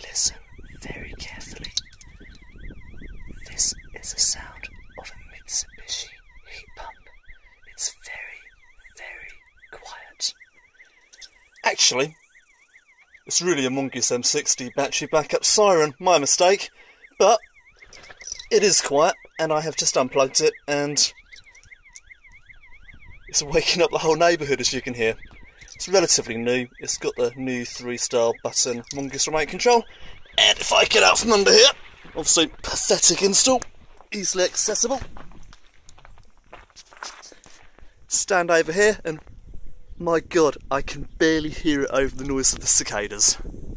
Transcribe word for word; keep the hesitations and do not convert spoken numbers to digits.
Listen very carefully. This is the sound of a Mitsubishi heat pump. It's very, very quiet. Actually, it's really a Mongoose M sixty Battery backup siren, my mistake, but it is quiet and I have just unplugged it and it's waking up the whole neighbourhood, as you can hear. It's relatively new, it's got the new three star button Mongoose remote control, and if I get out from under here, obviously pathetic install, easily accessible. Stand over here and my god, I can barely hear it over the noise of the cicadas.